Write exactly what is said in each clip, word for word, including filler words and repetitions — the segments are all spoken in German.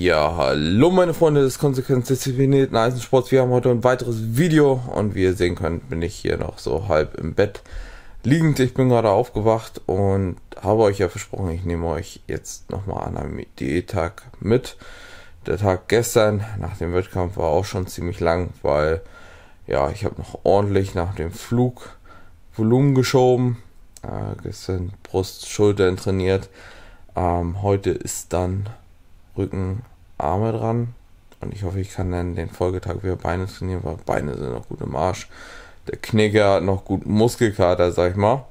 Ja, hallo meine Freunde des konsequent disziplinierten Eisensports. Wir haben heute ein weiteres Video und wie ihr sehen könnt, bin ich hier noch so halb im Bett liegend. Ich bin gerade aufgewacht und habe euch ja versprochen, ich nehme euch jetzt nochmal an einem Diättag mit. Der Tag gestern nach dem Wettkampf war auch schon ziemlich lang, weil ja, ich habe noch ordentlich nach dem Flug Volumen geschoben. Äh, gestern Brust, Schultern trainiert. Ähm, heute ist dann Rücken, Arme dran und ich hoffe, ich kann dann den Folgetag wieder Beine trainieren, weil Beine sind noch gut im Arsch. Der Knicker hat noch gut Muskelkater, sag ich mal.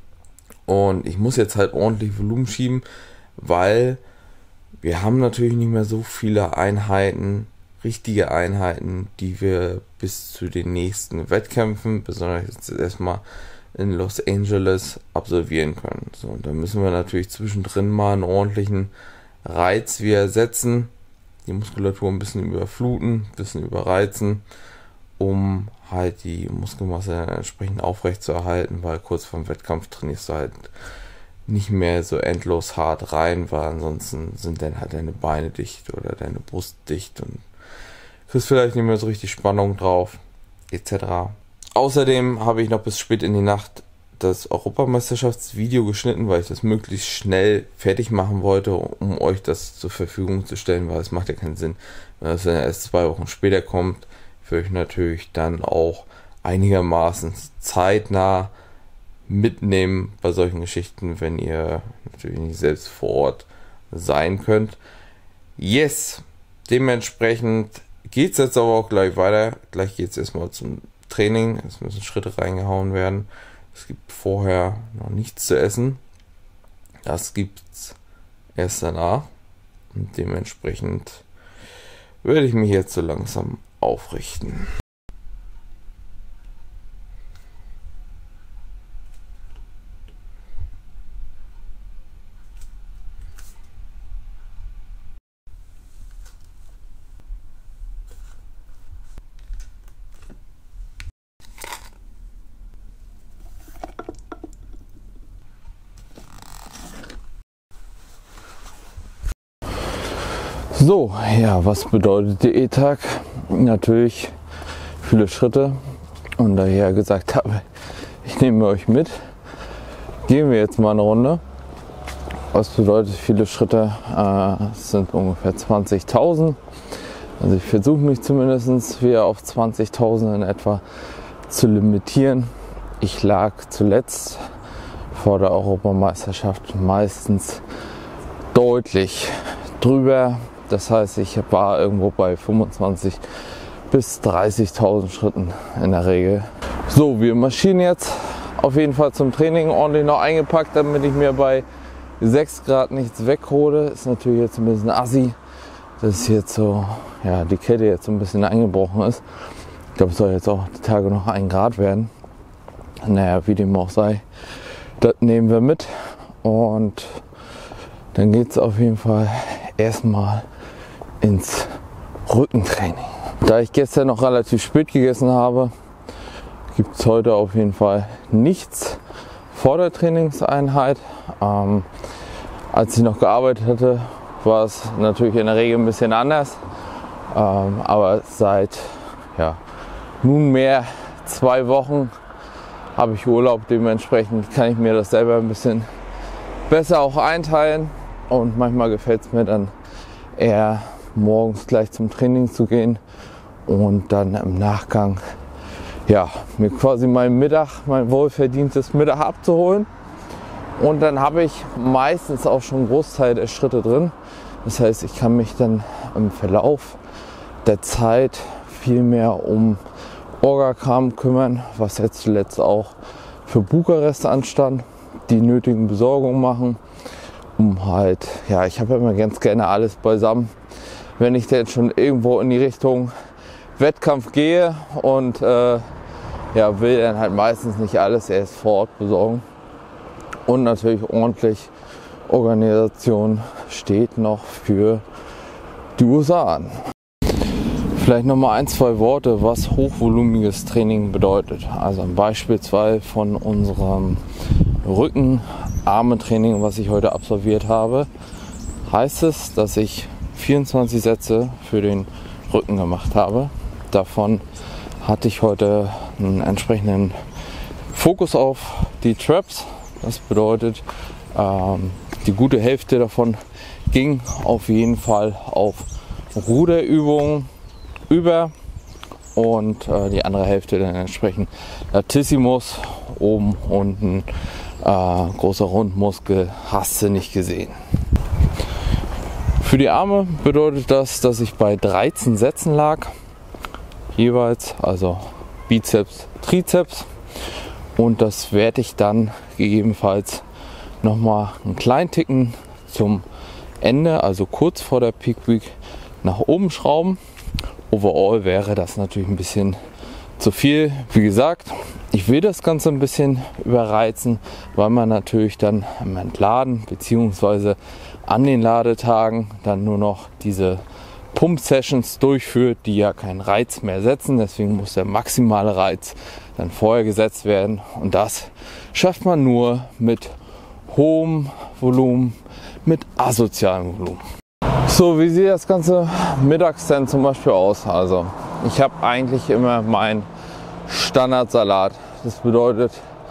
Und ich muss jetzt halt ordentlich Volumen schieben, weil wir haben natürlich nicht mehr so viele Einheiten, richtige Einheiten, die wir bis zu den nächsten Wettkämpfen, besonders jetzt erstmal in Los Angeles, absolvieren können. So, und da müssen wir natürlich zwischendrin mal einen ordentlichen Reiz wieder setzen, die Muskulatur ein bisschen überfluten, ein bisschen überreizen, um halt die Muskelmasse entsprechend aufrecht zu erhalten, weil kurz vorm Wettkampf trainierst du halt nicht mehr so endlos hart rein, weil ansonsten sind dann halt deine Beine dicht oder deine Brust dicht und kriegst vielleicht nicht mehr so richtig Spannung drauf, et cetera. Außerdem habe ich noch bis spät in die Nacht das Europameisterschaftsvideo geschnitten, weil ich das möglichst schnell fertig machen wollte, um euch das zur Verfügung zu stellen, weil es macht ja keinen Sinn, wenn das dann erst zwei Wochen später kommt. Für euch natürlich dann auch einigermaßen zeitnah mitnehmen bei solchen Geschichten, wenn ihr natürlich nicht selbst vor Ort sein könnt. Yes, dementsprechend geht es jetzt aber auch gleich weiter. Gleich geht es erstmal zum Training. Es müssen Schritte reingehauen werden. Es gibt vorher noch nichts zu essen. Das gibt es erst danach. Und dementsprechend werde ich mich jetzt so langsam aufrichten. So, ja, was bedeutet Diättag? Natürlich viele Schritte und da ich ja gesagt habe, ich nehme euch mit, gehen wir jetzt mal eine Runde. Was bedeutet viele Schritte? Äh, es sind ungefähr zwanzigtausend. Also ich versuche mich zumindest wieder auf zwanzigtausend in etwa zu limitieren. Ich lag zuletzt vor der Europameisterschaft meistens deutlich drüber. Das heißt, ich war irgendwo bei fünfundzwanzigtausend bis dreißigtausend Schritten in der Regel. So, wir marschieren jetzt auf jeden Fall zum Training, ordentlich noch eingepackt, damit ich mir bei sechs Grad nichts weghole. Ist natürlich jetzt ein bisschen assi, dass jetzt so, ja, die Kälte jetzt so ein bisschen eingebrochen ist. Ich glaube, es soll jetzt auch die Tage noch ein Grad werden. Naja, wie dem auch sei, das nehmen wir mit und dann geht es auf jeden Fall erstmal ins Rückentraining. Da ich gestern noch relativ spät gegessen habe, gibt es heute auf jeden Fall nichts vor der Trainingseinheit. Ähm, als ich noch gearbeitet hatte, war es natürlich in der Regel ein bisschen anders. Ähm, aber seit ja, nunmehr zwei Wochen habe ich Urlaub. Dementsprechend kann ich mir das selber ein bisschen besser auch einteilen. Und manchmal gefällt es mir dann eher morgens gleich zum Training zu gehen und dann im Nachgang ja, mir quasi meinen Mittag, mein wohlverdientes Mittag abzuholen. Und dann habe ich meistens auch schon einen Großteil der Schritte drin. Das heißt, ich kann mich dann im Verlauf der Zeit viel mehr um Orgakram kümmern, was jetzt zuletzt auch für Bukarest anstand, die nötigen Besorgungen machen. Um halt, ja, ich habe ja immer ganz gerne alles beisammen, wenn ich jetzt schon irgendwo in die Richtung Wettkampf gehe und äh, ja, will dann halt meistens nicht alles erst vor Ort besorgen. Und natürlich ordentlich Organisation steht noch für die U S A an. Vielleicht noch mal ein, zwei Worte, was hochvolumiges Training bedeutet. Also beispielsweise von unserem Rücken Arme-Training, was ich heute absolviert habe, heißt es, dass ich vierundzwanzig Sätze für den Rücken gemacht habe. Davon hatte ich heute einen entsprechenden Fokus auf die Traps. Das bedeutet, ähm, die gute Hälfte davon ging auf jeden Fall auf Ruderübungen über und äh, die andere Hälfte dann entsprechend Latissimus, oben, unten, äh, großer Rundmuskel, hast du nicht gesehen. Für die Arme bedeutet das, dass ich bei dreizehn Sätzen lag, jeweils, also Bizeps, Trizeps, und das werde ich dann gegebenenfalls nochmal einen kleinen Ticken zum Ende, also kurz vor der Peak Week, nach oben schrauben. Overall wäre das natürlich ein bisschen zu viel. Wie gesagt, ich will das Ganze ein bisschen überreizen, weil man natürlich dann am Entladen bzw. an den Ladetagen dann nur noch diese Pump-Sessions durchführt, die ja keinen Reiz mehr setzen. Deswegen muss der maximale Reiz dann vorher gesetzt werden. Und das schafft man nur mit hohem Volumen, mit asozialem Volumen. So, wie sieht das Ganze mittags denn zum Beispiel aus? Also, ich habe eigentlich immer meinen Standardsalat. Das bedeutet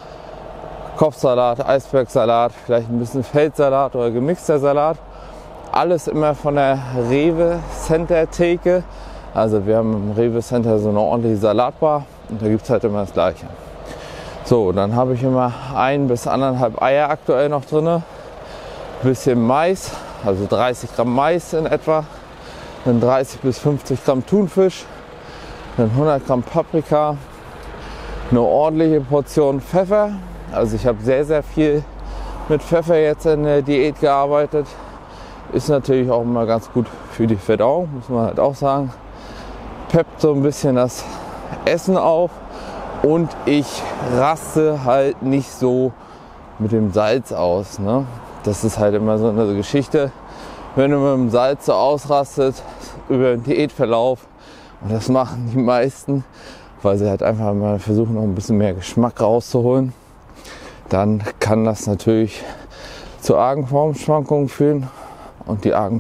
Kopfsalat, Eisbergsalat, vielleicht ein bisschen Feldsalat oder gemixter Salat. Alles immer von der Rewe Center Theke. Also wir haben im Rewe Center so eine ordentliche Salatbar und da gibt es halt immer das Gleiche. So, dann habe ich immer ein bis anderthalb Eier aktuell noch drin. Bisschen Mais, also dreißig Gramm Mais in etwa. Dann dreißig bis fünfzig Gramm Thunfisch. Dann hundert Gramm Paprika. Eine ordentliche Portion Pfeffer. Also ich habe sehr, sehr viel mit Pfeffer jetzt in der Diät gearbeitet. Ist natürlich auch immer ganz gut für die Verdauung, muss man halt auch sagen. Peppt so ein bisschen das Essen auf und ich raste halt nicht so mit dem Salz aus. Ne? Das ist halt immer so eine Geschichte, wenn du mit dem Salz so ausrastet über den Diätverlauf, und das machen die meisten, weil sie halt einfach mal versuchen, noch ein bisschen mehr Geschmack rauszuholen, dann kann das natürlich zu argen Formschwankungen führen. Und die argen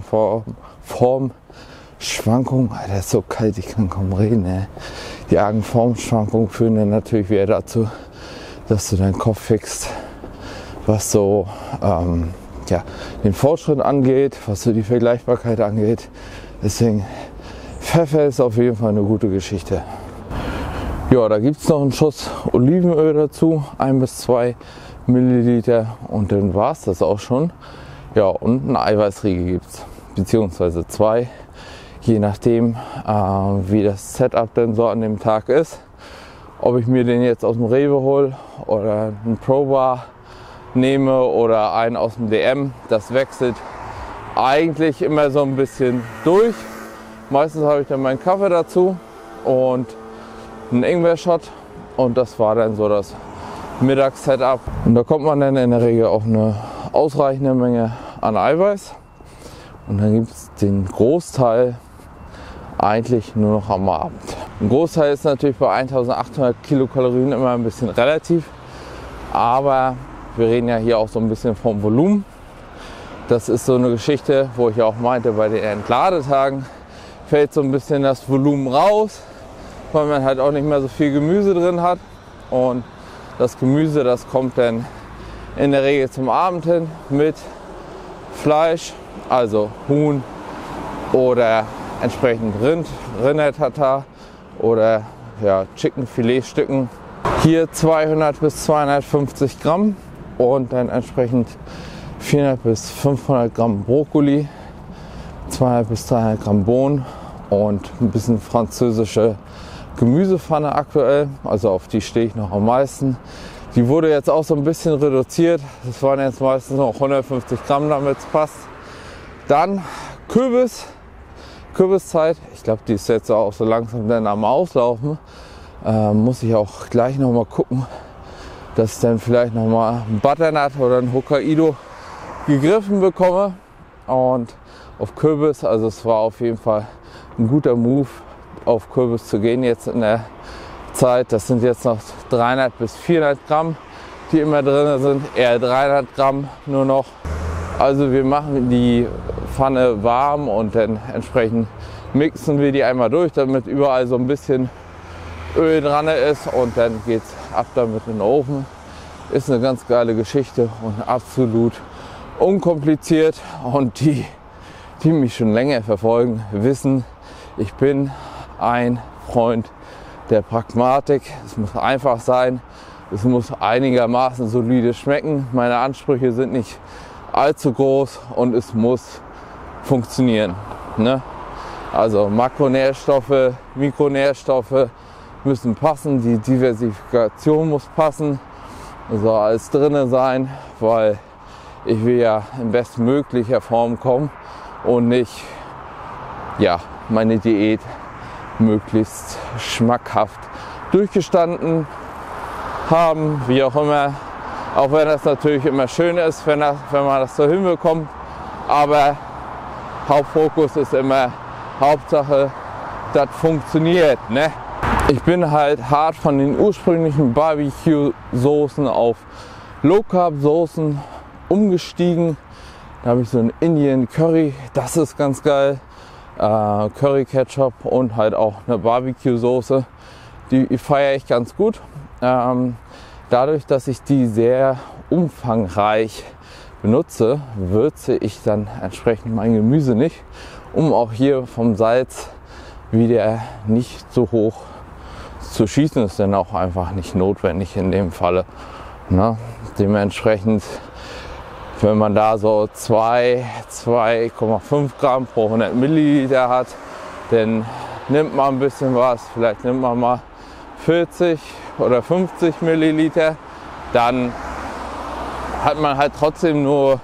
Formschwankungen, Alter, ist so kalt, ich kann kaum reden, ey. Die argen Formschwankungen führen dann natürlich wieder dazu, dass du deinen Kopf fixt, was so ähm, ja, den Fortschritt angeht, was so die Vergleichbarkeit angeht. Deswegen, Pfeffer ist auf jeden Fall eine gute Geschichte. Ja, da gibt es noch einen Schuss Olivenöl dazu, ein bis zwei Milliliter, und dann war es das auch schon. Ja, und ein Eiweißriegel gibt es, beziehungsweise zwei, je nachdem, äh, wie das Setup denn so an dem Tag ist. Ob ich mir den jetzt aus dem Rewe hole oder einen Pro-Bar nehme oder einen aus dem D M, das wechselt eigentlich immer so ein bisschen durch. Meistens habe ich dann meinen Kaffee dazu und einen Ingwer-Shot, und das war dann so das Mittags-Setup. Und da kommt man dann in der Regel auch eine ausreichende Menge an Eiweiß, und dann gibt es den Großteil eigentlich nur noch am Abend. Ein Großteil ist natürlich bei eintausendachthundert Kilokalorien immer ein bisschen relativ, aber wir reden ja hier auch so ein bisschen vom Volumen. Das ist so eine Geschichte, wo ich auch meinte, bei den Entladetagen fällt so ein bisschen das Volumen raus, weil man halt auch nicht mehr so viel Gemüse drin hat, und das Gemüse, das kommt dann in der Regel zum Abend hin mit Fleisch, also Huhn oder entsprechend Rind, Rindertatar oder ja, Chicken-Filetstücken. Hier zweihundert bis zweihundertfünfzig Gramm und dann entsprechend vierhundert bis fünfhundert Gramm Brokkoli, zweihundert bis dreihundert Gramm Bohnen und ein bisschen französische Gemüsepfanne aktuell, also auf die stehe ich noch am meisten. Die wurde jetzt auch so ein bisschen reduziert. Das waren jetzt meistens noch hundertfünfzig Gramm, damit es passt. Dann Kürbis, Kürbiszeit. Ich glaube, die ist jetzt auch so langsam dann am Auslaufen. Äh, muss ich auch gleich noch mal gucken, dass ich dann vielleicht noch mal ein Butternut oder ein Hokkaido gegriffen bekomme. Und auf Kürbis, also es war auf jeden Fall ein guter Move, auf Kürbis zu gehen jetzt in der Zeit. Das sind jetzt noch dreihundert bis vierhundert Gramm, die immer drin sind, eher dreihundert Gramm nur noch. Also wir machen die Pfanne warm und dann entsprechend mixen wir die einmal durch, damit überall so ein bisschen Öl dran ist und dann geht's ab damit in den Ofen. Ist eine ganz geile Geschichte und absolut unkompliziert, und die, die mich schon länger verfolgen, wissen, ich bin ein Freund der Pragmatik. Es muss einfach sein, es muss einigermaßen solide schmecken, meine Ansprüche sind nicht allzu groß und es muss funktionieren, ne? Also Makronährstoffe, Mikronährstoffe müssen passen, die Diversifikation muss passen, soll alles drinne sein, weil ich will ja in bestmöglicher Form kommen und nicht, ja, meine Diät möglichst schmackhaft durchgestanden haben, wie auch immer. Auch wenn das natürlich immer schön ist, wenn, das, wenn man das so hinbekommt, aber Hauptfokus ist immer Hauptsache, das funktioniert, ne? Ich bin halt hart von den ursprünglichen Barbecue-Soßen auf Low-Carb-Soßen umgestiegen. Da habe ich so ein Indian Curry, das ist ganz geil. Äh, Curry Ketchup und halt auch eine Barbecue-Soße. Die feiere ich ganz gut. Ähm, dadurch, dass ich die sehr umfangreich benutze, würze ich dann entsprechend mein Gemüse nicht, um auch hier vom Salz wieder nicht so hoch zu schießen. Ist dann auch einfach nicht notwendig in dem Falle. Ne? Dementsprechend, wenn man da so zwei, zwei Komma fünf Gramm pro hundert Milliliter hat, dann nimmt man ein bisschen was, vielleicht nimmt man mal vierzig oder fünfzig Milliliter, dann hat man halt trotzdem nur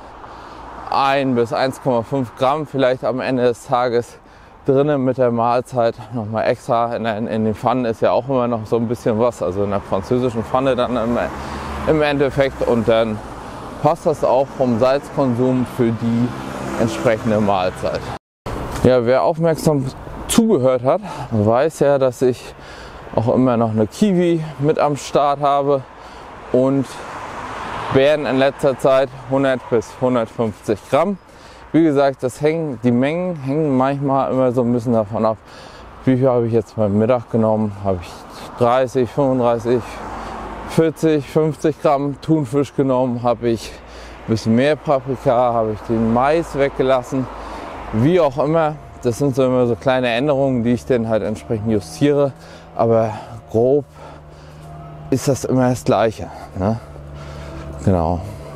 ein bis eins Komma fünf Gramm vielleicht am Ende des Tages drinnen mit der Mahlzeit nochmal extra. In, in, in den Pfannen ist ja auch immer noch so ein bisschen was, also in der französischen Pfanne dann im, im Endeffekt, und dann passt das auch vom Salzkonsum für die entsprechende Mahlzeit. Ja, wer aufmerksam zugehört hat, weiß ja, dass ich auch immer noch eine Kiwi mit am Start habe und Beeren in letzter Zeit hundert bis hundertfünfzig Gramm. Wie gesagt, das hängen, die Mengen hängen manchmal immer so ein bisschen davon ab, wie viel habe ich jetzt beim Mittag genommen. Habe ich dreißig, fünfunddreißig, vierzig, fünfzig Gramm Thunfisch genommen, habe ich ein bisschen mehr Paprika, habe ich den Mais weggelassen, wie auch immer. Das sind so immer so kleine Änderungen, die ich dann halt entsprechend justiere, aber grob ist das immer das Gleiche, ne? Genau.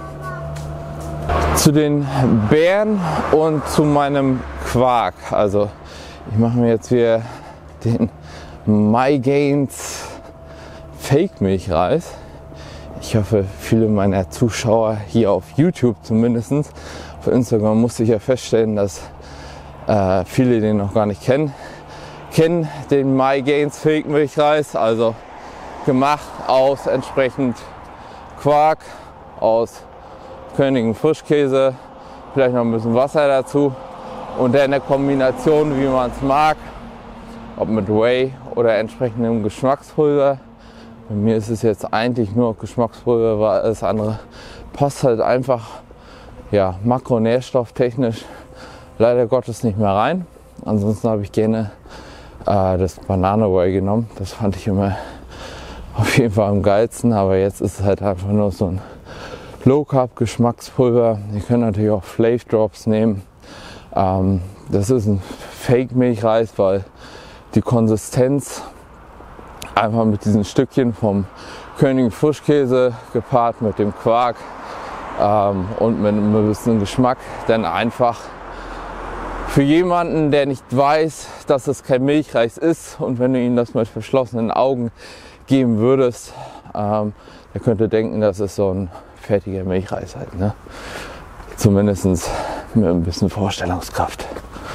Zu den Beeren und zu meinem Quark. Also ich mache mir jetzt wieder den MyGains Fake Milchreis. Ich hoffe, viele meiner Zuschauer hier auf YouTube zumindest, auf Instagram musste ich ja feststellen, dass äh, viele den noch gar nicht kennen, kennen den MyGains Fake Milchreis, also gemacht aus entsprechend Quark, aus Königin Frischkäse, vielleicht noch ein bisschen Wasser dazu und dann eine Kombination, wie man es mag, ob mit Whey oder entsprechendem Geschmackspulver. Bei mir ist es jetzt eigentlich nur Geschmackspulver, weil alles andere passt halt einfach, ja, makronährstofftechnisch leider Gottes nicht mehr rein. Ansonsten habe ich gerne äh, das Banane Whey genommen. Das fand ich immer auf jeden Fall am geilsten, aber jetzt ist es halt einfach nur so ein Low Carb Geschmackspulver. Ihr könnt natürlich auch Flav Drops nehmen. Ähm, das ist ein Fake Milchreis, weil die Konsistenz einfach mit diesen Stückchen vom Königin Frischkäse gepaart mit dem Quark ähm, und mit einem bisschen Geschmack dann einfach für jemanden, der nicht weiß, dass es kein Milchreis ist, und wenn du ihm das mit verschlossenen Augen geben würdest, ähm, der könnte denken, das ist so ein fertiger Milchreis halt, ne? Zumindest mit ein bisschen Vorstellungskraft.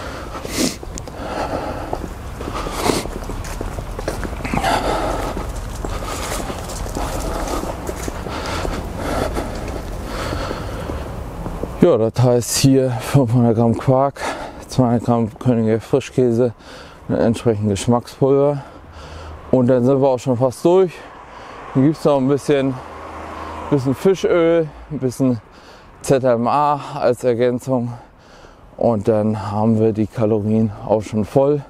Ja, das heißt hier fünfhundert Gramm Quark, zweihundert Gramm Königin Frischkäse, ein entsprechendes Geschmackspulver, und dann sind wir auch schon fast durch. Dann gibt es noch ein bisschen, bisschen Fischöl, ein bisschen Z M A als Ergänzung, und dann haben wir die Kalorien auch schon voll.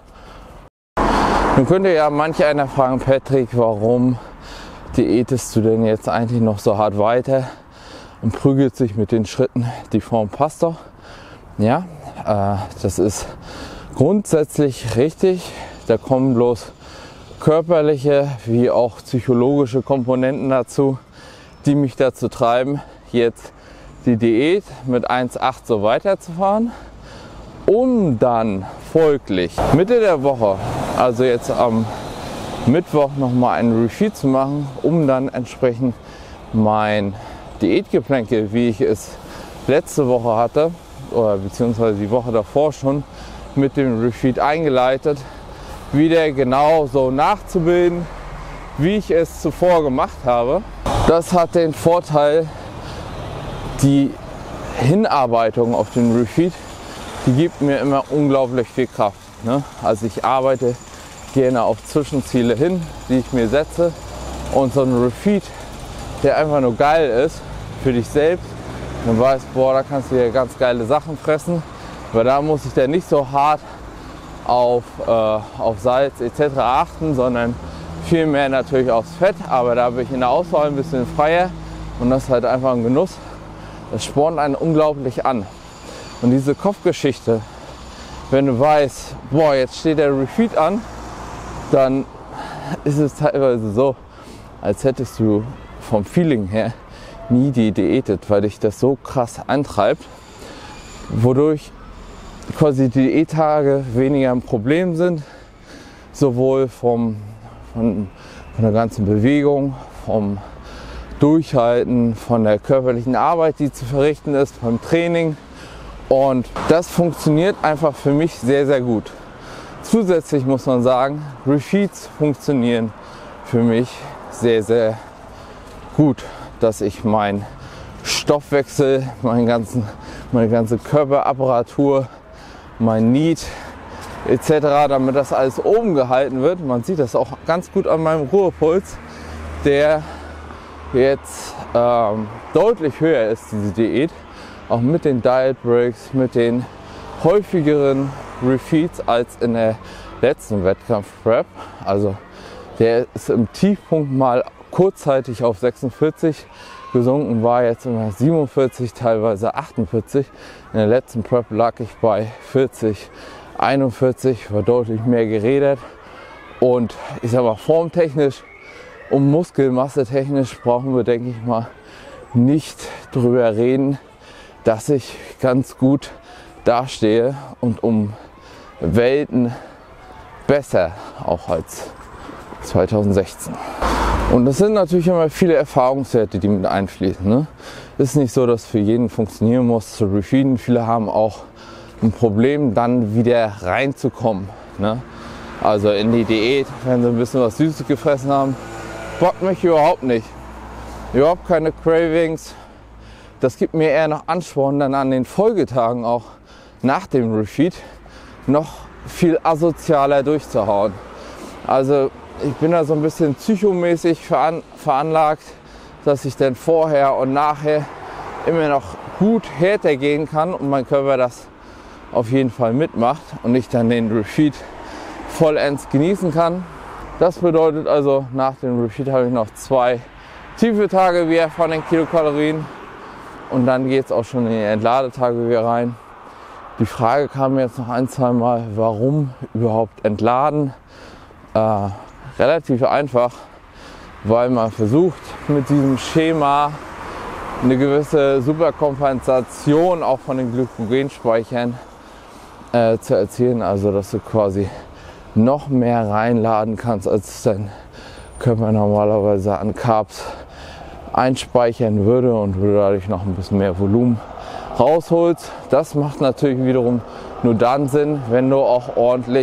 Nun könnte ja manch einer fragen, Patrick, warum diätest du denn jetzt eigentlich noch so hart weiter und prügelt sich mit den Schritten, die Form passt doch. Ja, äh, das ist grundsätzlich richtig. Da kommen bloß körperliche wie auch psychologische Komponenten dazu, die mich dazu treiben, jetzt die Diät mit eins Komma acht so weiterzufahren, um dann folglich Mitte der Woche, also jetzt am Mittwoch, nochmal einen Refeed zu machen, um dann entsprechend mein Diätgeplänkel, wie ich es letzte Woche hatte, oder beziehungsweise die Woche davor schon mit dem Refeed eingeleitet, wieder genau so nachzubilden, wie ich es zuvor gemacht habe. Das hat den Vorteil, die Hinarbeitung auf den Refeed, die gibt mir immer unglaublich viel Kraft. Ne? Also ich arbeite gerne auf Zwischenziele hin, die ich mir setze, und so ein Refeed, der einfach nur geil ist für dich selbst, und weißt, boah, da kannst du dir ganz geile Sachen fressen, weil da muss ich dann nicht so hart auf, äh, auf Salz et cetera achten, sondern vielmehr natürlich aufs Fett, aber da bin ich in der Auswahl ein bisschen freier und das ist halt einfach ein Genuss. Das spornt einen unglaublich an. Und diese Kopfgeschichte, wenn du weißt, boah, jetzt steht der Refeed an, dann ist es teilweise so, als hättest du vom Feeling her nie die diätet, weil dich das so krass antreibt, wodurch quasi die Diättage weniger ein Problem sind, sowohl vom, von, von der ganzen Bewegung, vom Durchhalten, von der körperlichen Arbeit, die zu verrichten ist, beim Training, und das funktioniert einfach für mich sehr, sehr gut. Zusätzlich muss man sagen, Refeeds funktionieren für mich sehr, sehr gut, dass ich meinen Stoffwechsel, meinen ganzen, meine ganze Körperapparatur, mein Need et cetera, damit das alles oben gehalten wird. Man sieht das auch ganz gut an meinem Ruhepuls, der jetzt ähm, deutlich höher ist, diese Diät, auch mit den Diet Breaks, mit den häufigeren Refeeds als in der letzten Wettkampf-Prep. Also der ist im Tiefpunkt mal kurzzeitig auf sechsundvierzig gesunken, war jetzt immer siebenundvierzig, teilweise achtundvierzig. In der letzten Prep lag ich bei vierzig, einundvierzig, war deutlich mehr geredet. Und ich sag mal, formtechnisch und Muskelmasse technisch brauchen wir, denke ich mal, nicht drüber reden, dass ich ganz gut dastehe und um Welten besser auch als zweitausendsechzehn. Und das sind natürlich immer viele Erfahrungswerte, die mit einfließen. Ne? Es ist nicht so, dass für jeden funktionieren muss zu refeeden. Viele haben auch ein Problem, dann wieder reinzukommen. Ne? Also in die Diät, wenn sie ein bisschen was Süßes gefressen haben, bockt mich überhaupt nicht. Überhaupt keine Cravings. Das gibt mir eher noch Ansporn, dann an den Folgetagen auch nach dem Refeed noch viel asozialer durchzuhauen. Also ich bin da so ein bisschen psychomäßig veran veranlagt, dass ich dann vorher und nachher immer noch gut härter gehen kann und mein Körper das auf jeden Fall mitmacht und ich dann den Refeed vollends genießen kann. Das bedeutet also, nach dem Refeed habe ich noch zwei tiefe Tage wieder von den Kilokalorien und dann geht es auch schon in die Entladetage wieder rein. Die Frage kam jetzt noch ein, zwei Mal, warum überhaupt entladen? Äh, relativ einfach, weil man versucht, mit diesem Schema eine gewisse Superkompensation auch von den Glykogenspeichern äh, zu erzielen. Also dass du quasi noch mehr reinladen kannst, als dein Körper normalerweise an Carbs einspeichern würde und du dadurch noch ein bisschen mehr Volumen rausholst. Das macht natürlich wiederum nur dann Sinn, wenn du auch ordentlich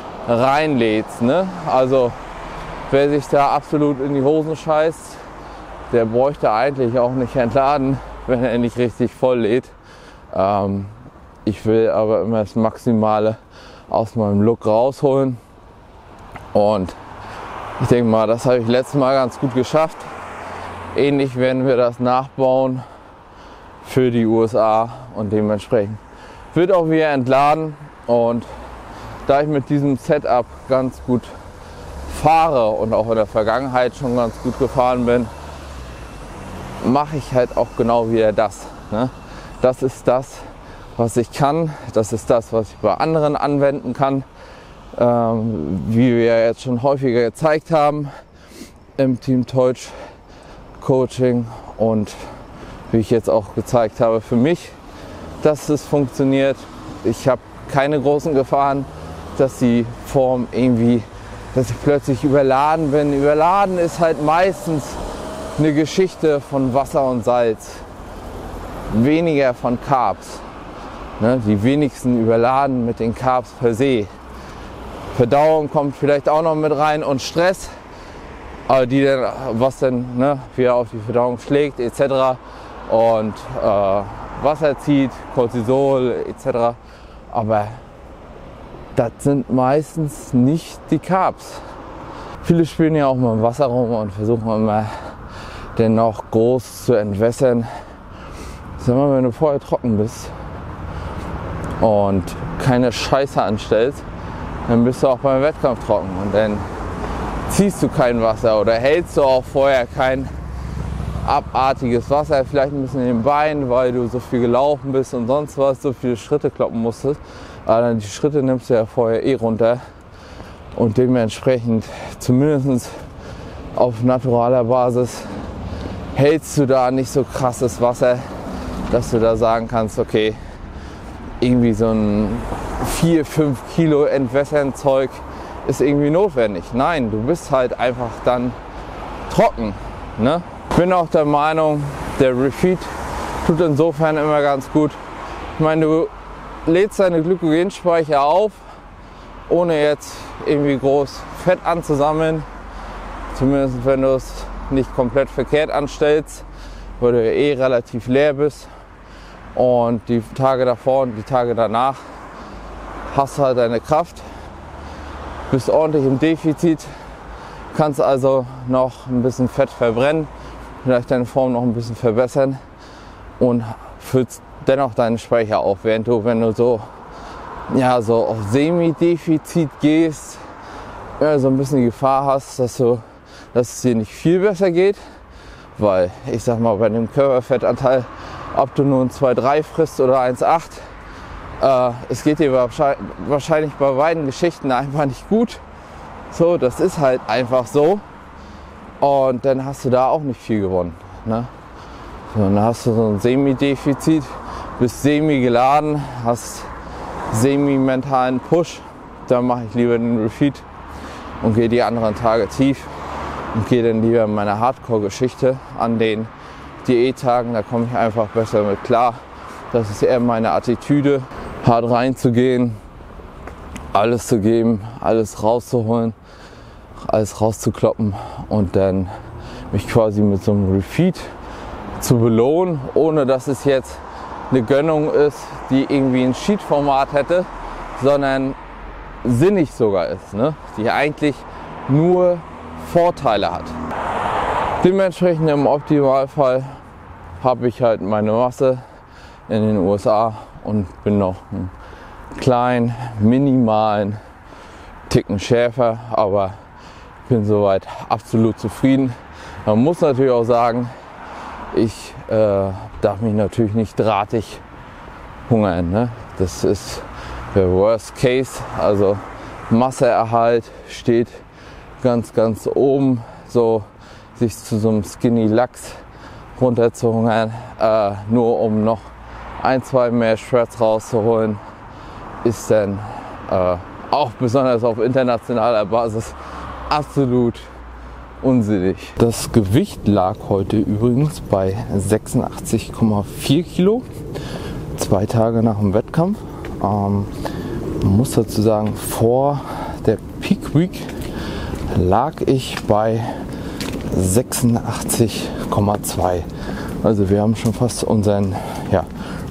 reinlädst. Ne? Also wer sich da absolut in die Hosen scheißt, der bräuchte eigentlich auch nicht entladen, wenn er nicht richtig voll lädt. Ähm, ich will aber immer das Maximale aus meinem Look rausholen und ich denke mal, das habe ich letztes Mal ganz gut geschafft. Ähnlich werden wir das nachbauen für die U S A und dementsprechend wird auch wieder entladen. Und da ich mit diesem Setup ganz gut fahre und auch in der Vergangenheit schon ganz gut gefahren bin, mache ich halt auch genau wieder das. Ne? Das ist das, was ich kann. Das ist das, was ich bei anderen anwenden kann. Ähm, wie wir jetzt schon häufiger gezeigt haben im Team Teutsch Coaching und wie ich jetzt auch gezeigt habe für mich, dass es funktioniert. Ich habe keine großen Gefahren, dass die Form irgendwie, dass ich plötzlich überladen bin. Überladen ist halt meistens eine Geschichte von Wasser und Salz, weniger von Carbs. Ne? Die wenigsten überladen mit den Carbs per se. Verdauung kommt vielleicht auch noch mit rein und Stress, aber die dann, was dann ne, wieder auf die Verdauung schlägt et cetera und äh, Wasser zieht, Cortisol et cetera. Aber das sind meistens nicht die Carbs. Viele spielen ja auch mal im Wasser rum und versuchen immer den noch groß zu entwässern. Sag mal, wenn du vorher trocken bist und keine Scheiße anstellst, dann bist du auch beim Wettkampf trocken und dann ziehst du kein Wasser oder hältst du auch vorher kein abartiges Wasser, vielleicht ein bisschen in den Beinen, weil du so viel gelaufen bist und sonst was, so viele Schritte kloppen musstest. Aber dann die Schritte nimmst du ja vorher eh runter und dementsprechend zumindest auf naturaler Basis hältst du da nicht so krasses Wasser, dass du da sagen kannst, okay, irgendwie so ein vier, fünf Kilo Entwässern Zeug ist irgendwie notwendig. Nein, du bist halt einfach dann trocken. Ne? Ich bin auch der Meinung, der Refeed tut insofern immer ganz gut. Ich meine, du lädst deine Glykogenspeicher auf, ohne jetzt irgendwie groß Fett anzusammeln. Zumindest wenn du es nicht komplett verkehrt anstellst, weil du ja eh relativ leer bist. Und die Tage davor und die Tage danach hast du halt deine Kraft, bist ordentlich im Defizit, kannst also noch ein bisschen Fett verbrennen, vielleicht deine Form noch ein bisschen verbessern und füllst dennoch deinen Speicher auf, während du, wenn du so, ja, so auf Semi-Defizit gehst, ja, so ein bisschen die Gefahr hast, dass, du, dass es dir nicht viel besser geht, weil ich sag mal, bei dem Körperfettanteil, ob du nun zwei Komma drei frisst oder eins Komma acht, äh, es geht dir wahrscheinlich bei beiden Geschichten einfach nicht gut. So, das ist halt einfach so. Und dann hast du da auch nicht viel gewonnen. Ne? So, dann hast du so ein Semi-Defizit, bist semi-geladen, hast semi-mentalen Push. Dann mache ich lieber den Refeed und gehe die anderen Tage tief und gehe dann lieber in meine Hardcore-Geschichte an den Diättagen. Da komme ich einfach besser mit klar. Das ist eher meine Attitüde, hart reinzugehen, alles zu geben, alles rauszuholen, alles rauszukloppen und dann mich quasi mit so einem Refeed zu belohnen, ohne dass es jetzt eine Gönnung ist, die irgendwie ein Cheat-Format hätte, sondern sinnig sogar ist, ne? Die eigentlich nur Vorteile hat. Dementsprechend im Optimalfall habe ich halt meine Masse in den U S A und bin noch einen kleinen, minimalen Ticken schärfer, aber bin soweit absolut zufrieden. Man muss natürlich auch sagen, ich äh, darf mich natürlich nicht drahtig hungern. Ne? Das ist der Worst Case, also Masseerhalt steht ganz, ganz oben, so sich zu so einem Skinny Lachs runter zu hungern, äh, nur um noch ein, zwei mehr Shreds rauszuholen, ist dann äh, auch besonders auf internationaler Basis absolut unsinnig. Das Gewicht lag heute übrigens bei sechsundachtzig Komma vier Kilo, zwei Tage nach dem Wettkampf. Ähm, man muss dazu sagen, vor der Peak Week lag ich bei sechsundachtzig Komma zwei. Also wir haben schon fast unseren ja,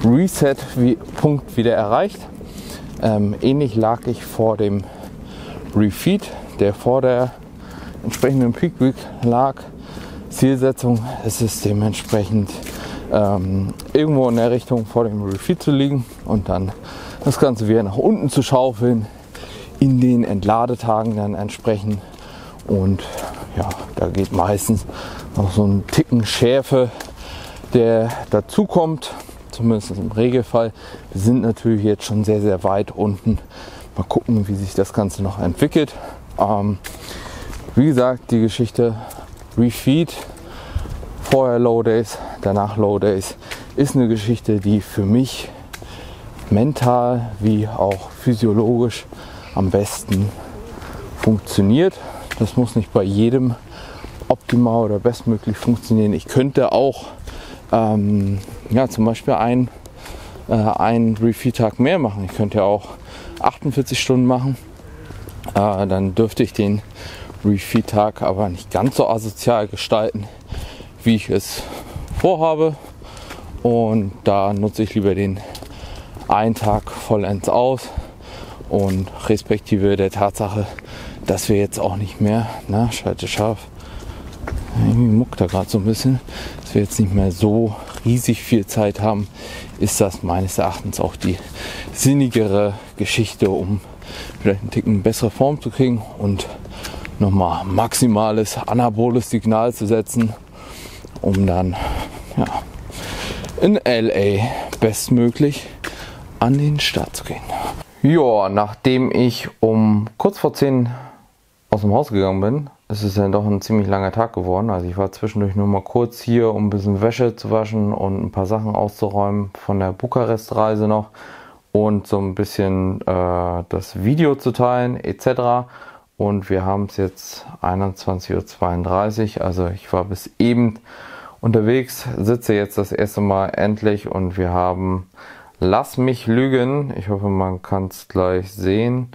Reset-Punkt wieder erreicht. Ähm, ähnlich lag ich vor dem Refeed, der vor der entsprechenden Peak Week lag. Zielsetzung ist es dementsprechend ähm, irgendwo in der Richtung vor dem Refeed zu liegen und dann das Ganze wieder nach unten zu schaufeln, in den Entladetagen dann entsprechend. Und ja, da geht meistens noch so ein Ticken Schärfe, der dazu kommt, zumindest im Regelfall. Wir sind natürlich jetzt schon sehr, sehr weit unten. Mal gucken, wie sich das Ganze noch entwickelt. Ähm, wie gesagt, die Geschichte Refeed, vorher Low Days, danach Low Days, ist eine Geschichte, die für mich mental wie auch physiologisch am besten funktioniert. Das muss nicht bei jedem optimal oder bestmöglich funktionieren. Ich könnte auch ähm, ja, zum Beispiel ein, äh, einen Refeed-Tag mehr machen. Ich könnte ja auch achtundvierzig Stunden machen. Äh, dann dürfte ich den Refeed-Tag aber nicht ganz so asozial gestalten, wie ich es vorhabe. Und da nutze ich lieber den einen Tag vollends aus und respektive der Tatsache, dass wir jetzt auch nicht mehr, na, schalte scharf, irgendwie muckt da gerade so ein bisschen, dass wir jetzt nicht mehr so riesig viel Zeit haben, ist das meines Erachtens auch die sinnigere Geschichte, um vielleicht einen Ticken bessere Form zu kriegen und nochmal maximales anaboles Signal zu setzen, um dann ja, in L A bestmöglich an den Start zu gehen. Ja, nachdem ich um kurz vor zehn aus dem Haus gegangen bin, ist es dann doch ein ziemlich langer Tag geworden. Also ich war zwischendurch nur mal kurz hier, um ein bisschen Wäsche zu waschen und ein paar Sachen auszuräumen von der Bukarest-Reise noch und so ein bisschen äh, das Video zu teilen et cetera. Und wir haben es jetzt einundzwanzig Uhr zweiunddreißig, also ich war bis eben unterwegs, sitze jetzt das erste Mal endlich und wir haben, lass mich lügen, ich hoffe man kann es gleich sehen,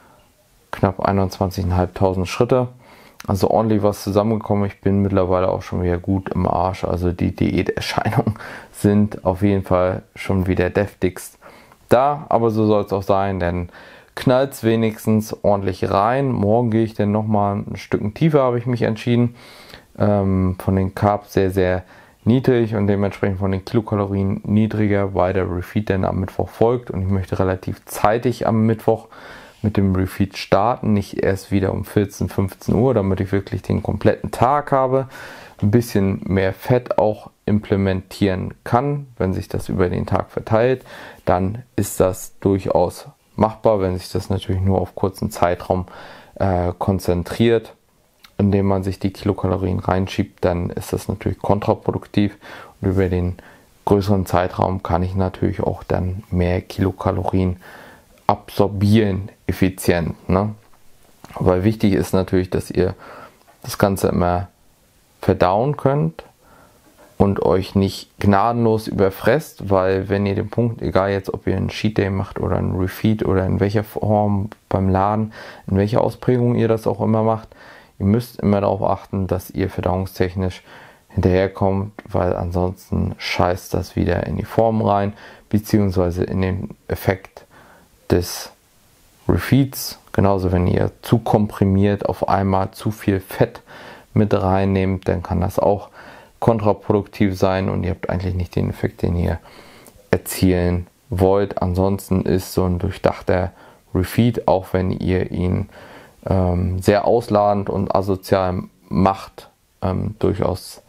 knapp einundzwanzigtausendfünfhundert Schritte, also ordentlich was zusammengekommen. Ich bin mittlerweile auch schon wieder gut im Arsch, also die Diäterscheinungen sind auf jeden Fall schon wieder deftigst da, aber so soll es auch sein, denn knallt es wenigstens ordentlich rein. Morgen gehe ich dann nochmal ein Stück tiefer, habe ich mich entschieden. Ähm, von den Carbs sehr, sehr niedrig und dementsprechend von den Kilokalorien niedriger, weil der Refeed dann am Mittwoch folgt. Und ich möchte relativ zeitig am Mittwoch mit dem Refeed starten, nicht erst wieder um vierzehn, fünfzehn Uhr, damit ich wirklich den kompletten Tag habe. Ein bisschen mehr Fett auch implementieren kann, wenn sich das über den Tag verteilt, dann ist das durchaus machbar, wenn sich das natürlich nur auf kurzen Zeitraum äh, konzentriert, indem man sich die Kilokalorien reinschiebt, dann ist das natürlich kontraproduktiv und über den größeren Zeitraum kann ich natürlich auch dann mehr Kilokalorien absorbieren, effizient, ne? Weil wichtig ist natürlich, dass ihr das Ganze immer verdauen könnt und euch nicht gnadenlos überfresst, weil wenn ihr den Punkt, egal jetzt ob ihr einen Cheat Day macht oder einen Refeed oder in welcher Form beim Laden, in welcher Ausprägung ihr das auch immer macht, ihr müsst immer darauf achten, dass ihr verdauungstechnisch hinterherkommt, weil ansonsten scheißt das wieder in die Form rein, beziehungsweise in den Effekt des Refeeds. Genauso wenn ihr zu komprimiert auf einmal zu viel Fett mit reinnehmt, dann kann das auch kontraproduktiv sein und ihr habt eigentlich nicht den Effekt, den ihr erzielen wollt. Ansonsten ist so ein durchdachter Refeed, auch wenn ihr ihn ähm, sehr ausladend und asozial macht, ähm, durchaus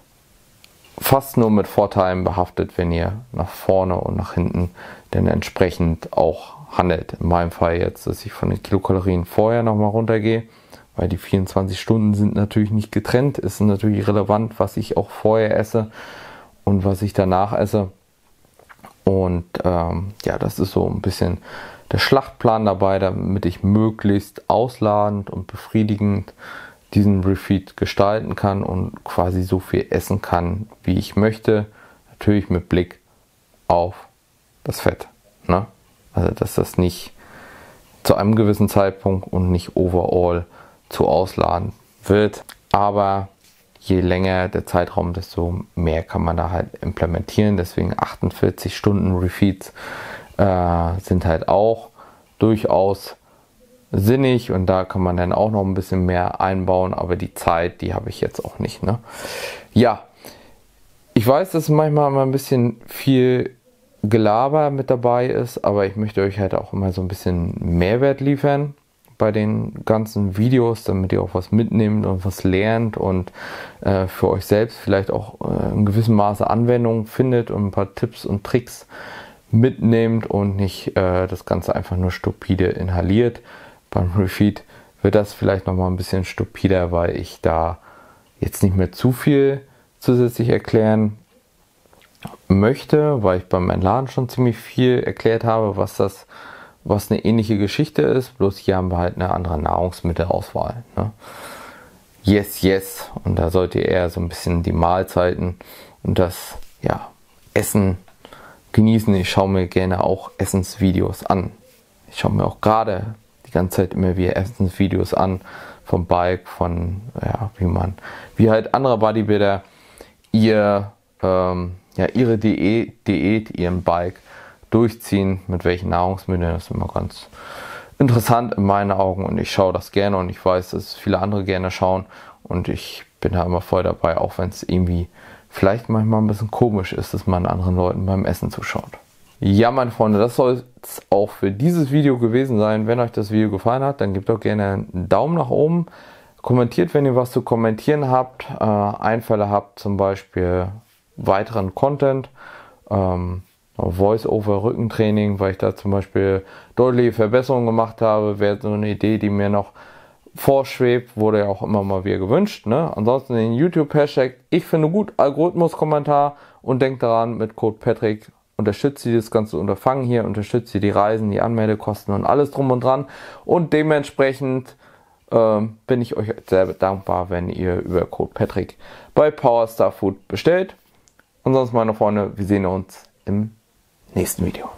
fast nur mit Vorteilen behaftet, wenn ihr nach vorne und nach hinten dann entsprechend auch handelt. In meinem Fall jetzt, dass ich von den Kilokalorien vorher nochmal runtergehe, weil die vierundzwanzig Stunden sind natürlich nicht getrennt. Es ist natürlich relevant, was ich auch vorher esse und was ich danach esse. Und ähm, ja, das ist so ein bisschen der Schlachtplan dabei, damit ich möglichst ausladend und befriedigend diesen Refeed gestalten kann und quasi so viel essen kann, wie ich möchte. Natürlich mit Blick auf das Fett, ne? Also dass das nicht zu einem gewissen Zeitpunkt und nicht overall zu ausladend wird. Aber je länger der Zeitraum, desto mehr kann man da halt implementieren. Deswegen achtundvierzig Stunden Refeeds äh, sind halt auch durchaus sinnig und da kann man dann auch noch ein bisschen mehr einbauen, aber die Zeit, die habe ich jetzt auch nicht, ne? Ja, Ich weiß, dass manchmal immer ein bisschen viel Gelaber mit dabei ist, aber ich möchte euch halt auch immer so ein bisschen Mehrwert liefern bei den ganzen Videos, damit ihr auch was mitnehmt und was lernt und äh, für euch selbst vielleicht auch äh, in gewissem Maße Anwendung findet und ein paar Tipps und Tricks mitnehmt und nicht äh, das Ganze einfach nur stupide inhaliert. Beim Refeed wird das vielleicht nochmal ein bisschen stupider, weil ich da jetzt nicht mehr zu viel zusätzlich erklären möchte, weil ich beim Entladen schon ziemlich viel erklärt habe, was das, was eine ähnliche Geschichte ist, bloß hier haben wir halt eine andere Nahrungsmittelauswahl. Ne? Yes, yes. Und da sollt ihr eher so ein bisschen die Mahlzeiten und das ja, Essen genießen. Ich schaue mir gerne auch Essensvideos an. Ich schaue mir auch gerade die ganze Zeit immer wieder Essensvideos an vom Bike, von ja, wie man, wie halt andere Bodybuilder ihr ähm, ja, ihre Diät, Diät, ihren Bike durchziehen, mit welchen Nahrungsmitteln. Das ist immer ganz interessant in meinen Augen und ich schaue das gerne und ich weiß, dass viele andere gerne schauen und ich bin da immer voll dabei, auch wenn es irgendwie vielleicht manchmal ein bisschen komisch ist, dass man anderen Leuten beim Essen zuschaut. Ja, meine Freunde, das soll es auch für dieses Video gewesen sein. Wenn euch das Video gefallen hat, dann gebt doch gerne einen Daumen nach oben. Kommentiert, wenn ihr was zu kommentieren habt, äh, Einfälle habt, zum Beispiel weiteren Content, ähm, Voice-over Rückentraining, weil ich da zum Beispiel deutliche Verbesserungen gemacht habe, wäre so eine Idee, die mir noch vorschwebt, wurde ja auch immer mal wieder gewünscht. Ne? Ansonsten den YouTube-Hashtag ich finde gut, Algorithmus-Kommentar und denkt daran, mit Code Patrick unterstützt ihr das ganze Unterfangen hier, unterstützt ihr die Reisen, die Anmeldekosten und alles drum und dran und dementsprechend ähm, bin ich euch sehr dankbar, wenn ihr über Code Patrick bei Powerstar Food bestellt. Ansonsten, meine Freunde, wir sehen uns im nächsten Video.